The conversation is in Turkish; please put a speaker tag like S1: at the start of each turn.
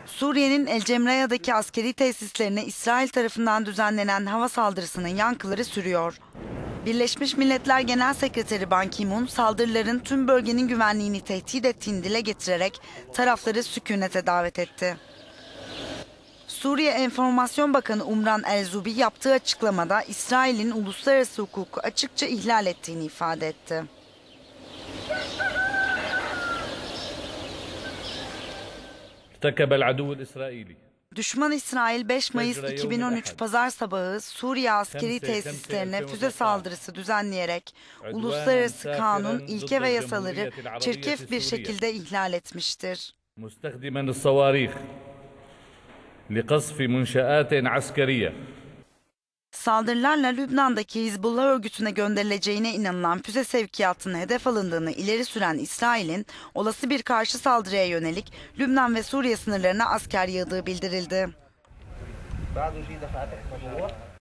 S1: Suriye'nin El Cemreya'daki askeri tesislerine İsrail tarafından düzenlenen hava saldırısının yankıları sürüyor. Birleşmiş Milletler Genel Sekreteri Ban Ki-moon saldırıların tüm bölgenin güvenliğini tehdit ettiğini dile getirerek tarafları sükunete davet etti. Suriye Enformasyon Bakanı Umran El-Zubi yaptığı açıklamada İsrail'in uluslararası hukuku açıkça ihlal ettiğini ifade etti. Düşman İsrail 5 Mayıs 2013 Pazar sabahı Suriye askeri tesislerine füze saldırısı düzenleyerek uluslararası kanun, ilke ve yasaları çirkef bir şekilde ihlal etmiştir. Saldırılarla Lübnan'daki Hizbullah örgütüne gönderileceğine inanılan füze sevkiyatının hedef alındığını ileri süren İsrail'in olası bir karşı saldırıya yönelik Lübnan ve Suriye sınırlarına asker yığdığı bildirildi.